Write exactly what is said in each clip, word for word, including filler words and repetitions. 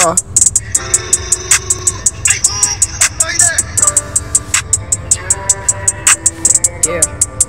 Uh. Yeah.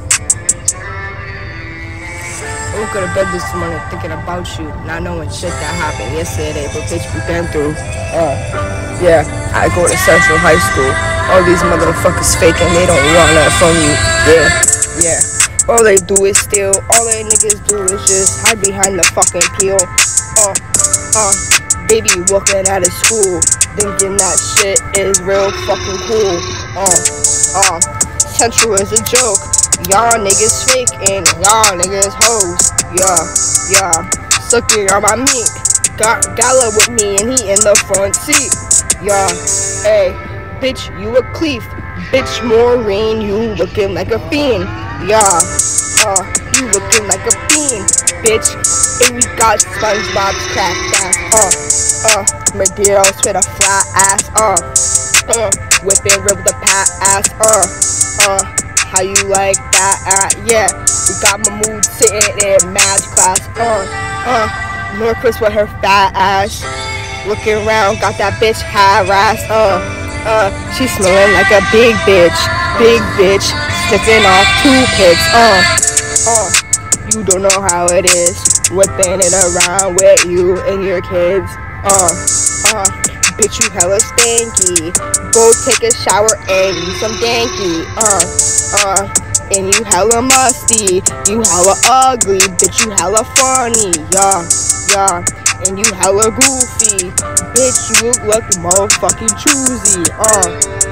I woke up to bed this morning thinking about you, not knowing shit that happened yesterday, but bitch, we been through. Uh, yeah, I go to Central High School. All these motherfuckers faking, they don't want nothing from you. Yeah, yeah. All they do is steal. All they niggas do is just hide behind the fucking peel. Uh, uh, baby walking out of school, thinking that shit is real fucking cool. Uh, uh, Central is a joke. Y'all niggas fake and y'all niggas hoes. Yeah, yeah. Sucking on my meat. Got Gala with me and he in the front seat. Yeah, hey, bitch, you a cleef. Bitch, Maureen, you looking like a fiend. Yeah, uh, you looking like a fiend. Bitch, and we got SpongeBob's crack ass. Uh, uh, Madero's with a flat ass. Uh, uh, whipping rib the pat ass. Uh, uh. How you like that? Uh, yeah, we got my mood sitting in math class. Uh, uh, Norquist with her fat ass. Looking around, got that bitch harassed. Uh, uh, she smelling like a big bitch. Big bitch, sniffing off toothpicks. Uh, uh, you don't know how it is. Whipping it around with you and your kids. Uh, uh, bitch, you hella stanky. Go take a shower and eat some danky. Uh, uh, and you hella musty. You hella ugly. Bitch, you hella funny. Yeah, yeah. And you hella goofy. Bitch, you look like motherfucking choosy. Uh,